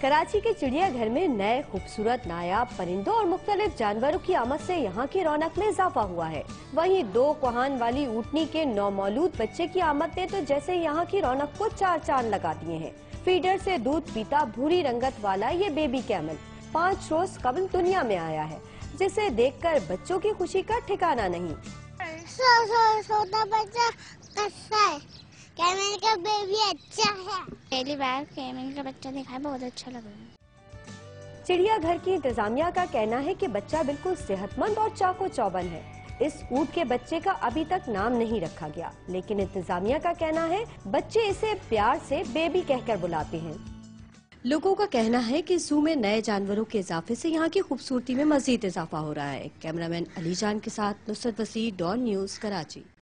कराची के चिड़ियाघर में नए खूबसूरत नायाब परिंदों और मुख्तलिफ जानवरों की आमद से यहाँ की रौनक में इजाफा हुआ है। वहीं 2 कोहान वाली ऊँटनी के नौमौलूद बच्चे की आमद ने तो जैसे यहाँ की रौनक को 4 चांद लगा दिए हैं। फीडर से दूध पीता भूरी रंगत वाला ये बेबी कैमल 5 रोज कबल दुनिया में आया है, जिसे देखकर बच्चों की खुशी का ठिकाना नहीं। छोटा बच्चा कैसा है? कैमल का बेबी अच्छा है। पहली बार कैमल का बच्चा देखा है, बहुत अच्छा लगा। चिड़ियाघर की इंतजामिया का कहना है कि बच्चा बिल्कुल सेहतमंद और चाको चौबंद है। इस ऊँट के बच्चे का अभी तक नाम नहीं रखा गया, लेकिन इंतजामिया का कहना है बच्चे इसे प्यार से बेबी कहकर बुलाते हैं। लोगों का कहना है कि ज़ू में नए जानवरों के इजाफे से यहाँ की खूबसूरती में मजीद इजाफा हो रहा है। कैमरामैन अली जान के साथ नुसरत वसी, डॉन न्यूज़, कराची।